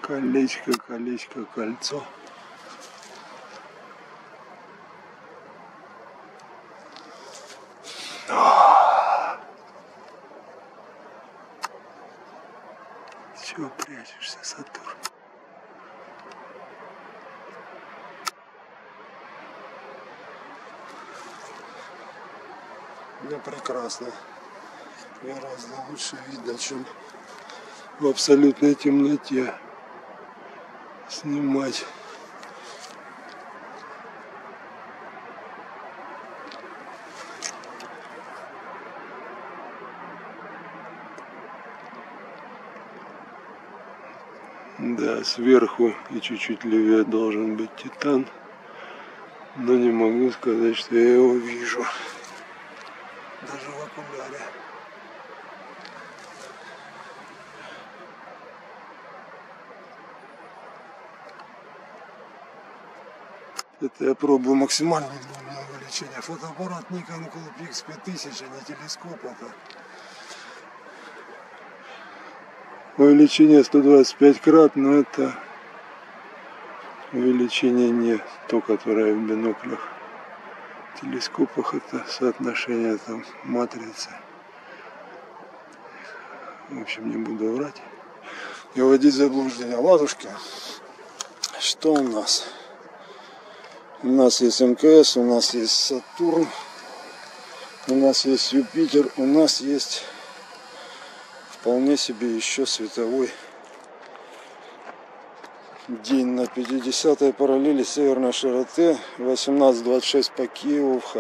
Колечко, колечко, кольцо. Чего прячешься, Сатурн? Да прекрасно. Гораздо лучше видно, чем в абсолютной темноте снимать. Да, сверху и чуть-чуть левее должен быть Титан, но не могу сказать, что я его вижу, даже в окуляре. Это я пробую максимальное увеличение. Фотоаппарат Nikon Coolpix 5000, а не телескоп. Это увеличение 125 крат, но это увеличение не то, которое в биноклях. В телескопах это соотношение там матрицы. В общем, не буду врать и вводить в заблуждение. Ладушки, что у нас? У нас есть МКС, у нас есть Сатурн, у нас есть Юпитер, у нас есть вполне себе еще световой день на 50-й параллели северной широты, 18:26 по Киеву.